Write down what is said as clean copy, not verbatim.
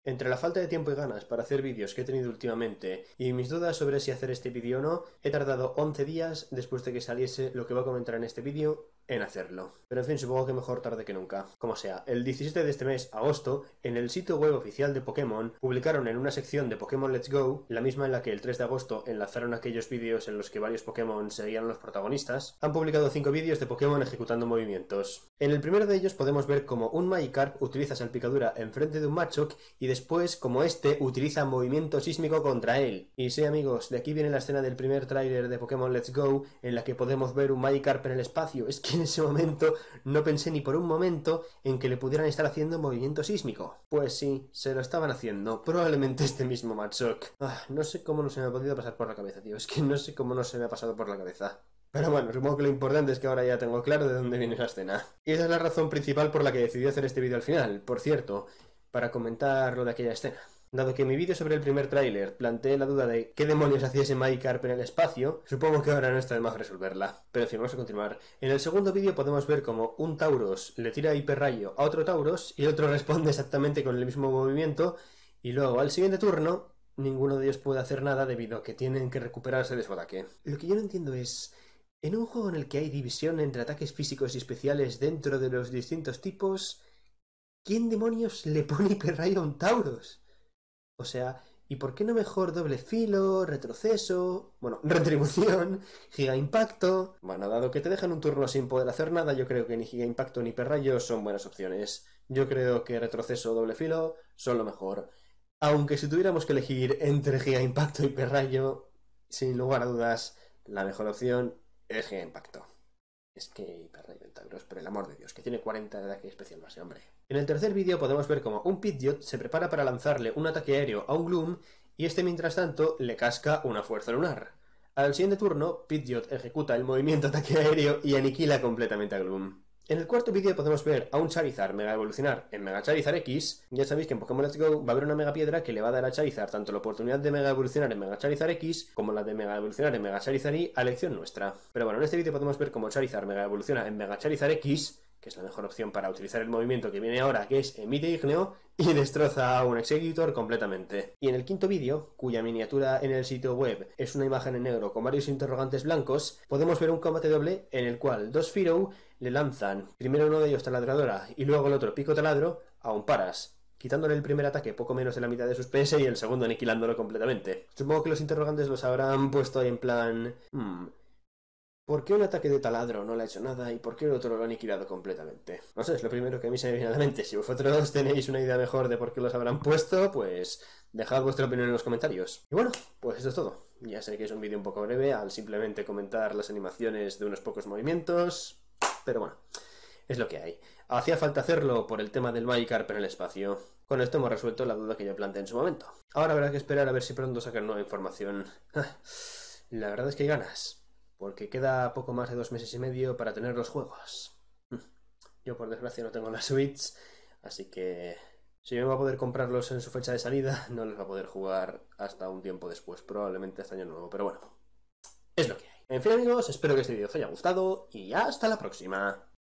Entre la falta de tiempo y ganas para hacer vídeos que he tenido últimamente y mis dudas sobre si hacer este vídeo o no, he tardado 11 días después de que saliese lo que voy a comentar en este vídeo en hacerlo. Pero en fin, supongo que mejor tarde que nunca. Como sea, el 17 de este mes, agosto, en el sitio web oficial de Pokémon, publicaron en una sección de Pokémon Let's Go, la misma en la que el 3 de agosto enlazaron aquellos vídeos en los que varios Pokémon seguían a los protagonistas, han publicado 5 vídeos de Pokémon ejecutando movimientos. En el primero de ellos podemos ver cómo un Magikarp utiliza salpicadura enfrente de un Machop y después, como este, utiliza movimiento sísmico contra él. Y sí, amigos, de aquí viene la escena del primer tráiler de Pokémon Let's Go, en la que podemos ver un Magikarp en el espacio. Es que en ese momento no pensé ni por un momento en que le pudieran estar haciendo movimiento sísmico. Pues sí, se lo estaban haciendo, probablemente este mismo Machop. No sé cómo no se me ha podido pasar por la cabeza, tío, es que no sé cómo no se me ha pasado por la cabeza. Pero bueno, supongo que lo importante es que ahora ya tengo claro de dónde viene esa escena. Y esa es la razón principal por la que decidí hacer este vídeo al final, por cierto, para comentar lo de aquella escena. Dado que en mi vídeo sobre el primer tráiler planteé la duda de qué demonios hacía ese Magikarp en el espacio, supongo que ahora no está de más resolverla. Pero en fin, vamos a continuar. En el segundo vídeo podemos ver como un Tauros le tira hiperrayo a otro Tauros y el otro responde exactamente con el mismo movimiento, y luego al siguiente turno ninguno de ellos puede hacer nada debido a que tienen que recuperarse de su ataque. Lo que yo no entiendo es, en un juego en el que hay división entre ataques físicos y especiales dentro de los distintos tipos, ¿quién demonios le pone hiperrayo a un Tauros? O sea, ¿y por qué no mejor doble filo, retroceso, bueno, retribución, giga impacto? Bueno, dado que te dejan un turno sin poder hacer nada, yo creo que ni giga impacto ni hiperrayo son buenas opciones. Yo creo que retroceso o doble filo son lo mejor. Aunque si tuviéramos que elegir entre giga impacto y hiperrayo, sin lugar a dudas, la mejor opción es giga impacto. Es que hiperrayo en Tauros, por el amor de Dios, que tiene 40 de ataque especial base, hombre. En el tercer vídeo podemos ver como un Pidgeot se prepara para lanzarle un ataque aéreo a un Gloom y este mientras tanto le casca una fuerza lunar. Al siguiente turno, Pidgeot ejecuta el movimiento ataque aéreo y aniquila completamente a Gloom. En el cuarto vídeo podemos ver a un Charizard mega evolucionar en Mega Charizard X. Ya sabéis que en Pokémon Let's Go va a haber una mega piedra que le va a dar a Charizard tanto la oportunidad de mega evolucionar en Mega Charizard X como la de mega evolucionar en Mega Charizard Y a elección nuestra. Pero bueno, en este vídeo podemos ver cómo Charizard mega evoluciona en Mega Charizard X, que es la mejor opción para utilizar el movimiento que viene ahora, que es Emite Igneo, y destroza a un Exeggutor completamente. Y en el quinto vídeo, cuya miniatura en el sitio web es una imagen en negro con varios interrogantes blancos, podemos ver un combate doble en el cual dos Fearow le lanzan primero uno de ellos taladradora y luego el otro pico taladro a un Paras, quitándole el primer ataque poco menos de la mitad de sus PS y el segundo aniquilándolo completamente. Supongo que los interrogantes los habrán puesto ahí en plan... ¿Por qué un ataque de taladro no le ha hecho nada y por qué el otro lo ha aniquilado completamente? No sé, es lo primero que a mí se me viene a la mente. Si vosotros tenéis una idea mejor de por qué los habrán puesto, pues dejad vuestra opinión en los comentarios. Y bueno, pues esto es todo. Ya sé que es un vídeo un poco breve al simplemente comentar las animaciones de unos pocos movimientos, pero bueno, es lo que hay. Hacía falta hacerlo por el tema del Magikarp en el espacio. Con esto hemos resuelto la duda que yo planteé en su momento. Ahora habrá que esperar a ver si pronto sacan nueva información. La verdad es que hay ganas, porque queda poco más de 2 meses y medio para tener los juegos. Yo por desgracia no tengo la Switch, así que si me va a poder comprarlos en su fecha de salida, no los va a poder jugar hasta un tiempo después, probablemente hasta año nuevo, pero bueno, es lo que hay. En fin amigos, espero que este vídeo os haya gustado y hasta la próxima.